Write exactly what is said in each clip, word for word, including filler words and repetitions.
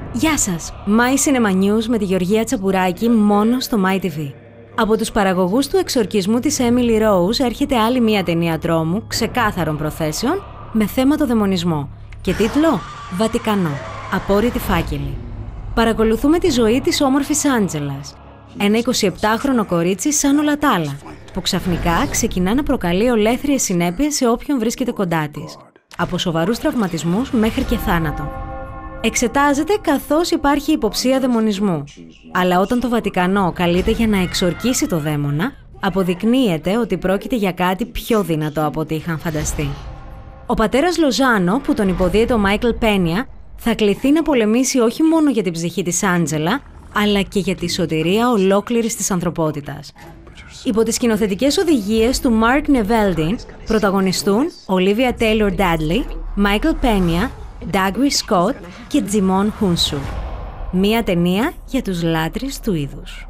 Γεια σας! My Cinema News με τη Γεωργία Τσαπουράκη μόνο στο My τι βι. Από τους παραγωγούς του εξορκισμού της Emily Rose έρχεται άλλη μία ταινία τρόμου, ξεκάθαρων προθέσεων, με θέμα το δαιμονισμό και τίτλο «Βατικανό. Απόρριτοι φάκελοι». Παρακολουθούμε τη ζωή της όμορφης Άντζελας, ένα εικοσιεπτάχρονο κορίτσι σαν όλα τα άλλα, που ξαφνικά ξεκινά να προκαλεί ολέθριες συνέπειες σε όποιον βρίσκεται κοντά της, από σοβαρούς τραυματισμούς μέχρι και θάνατο. Εξετάζεται καθώς υπάρχει υποψία δαιμονισμού, αλλά όταν το Βατικανό καλείται για να εξορκίσει το δαίμονα, αποδεικνύεται ότι πρόκειται για κάτι πιο δυνατό από ό,τι είχαν φανταστεί. Ο πατέρας Λοζάνο, που τον υποδίεται ο Μάικλ Πένια, θα κληθεί να πολεμήσει όχι μόνο για την ψυχή της Άντζελα, αλλά και για τη σωτηρία ολόκληρης της ανθρωπότητας. Υπό τις σκηνοθετικές οδηγίες του Mark Neveldine πρωταγωνιστούν Olivia Taylor-Dudley, Michael Pena, Douglas Scott και Jimon Hounsou. Μία ταινία για τους λάτρεις του είδους.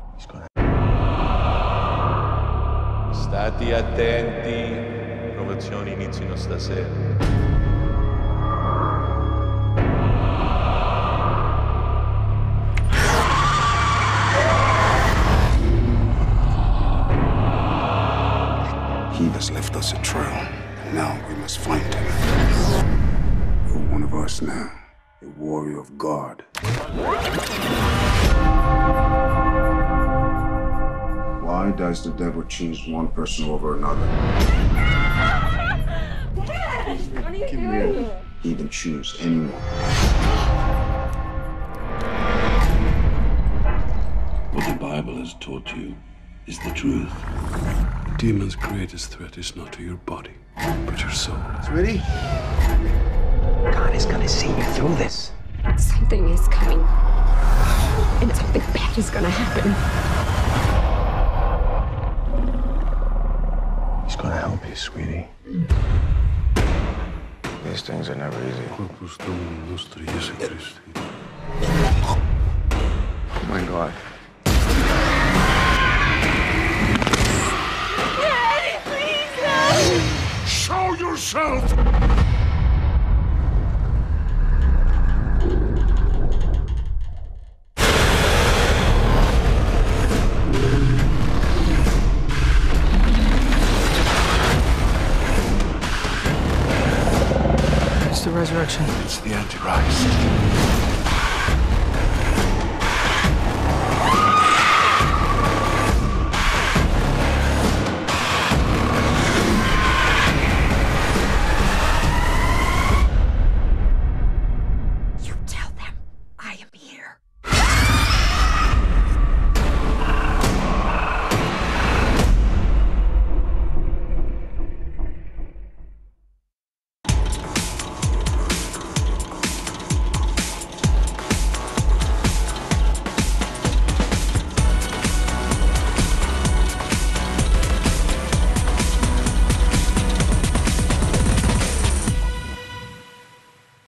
State attenti, promozioni iniziano stasera. He has left us a trail. Now we must find him. You're one of us now, a warrior of God. Why does the devil choose one person over another? Dad! What are you doing? He can choose anyone. What the Bible has taught you is the truth. The demon's greatest threat is not to your body, but your soul. Sweetie? God is gonna see you through this. Something is coming. And something bad is gonna happen. He's gonna help you, sweetie. These things are never easy. Oh my God. Daddy, please, no! Show yourself! It's the resurrection. It's the Antichrist.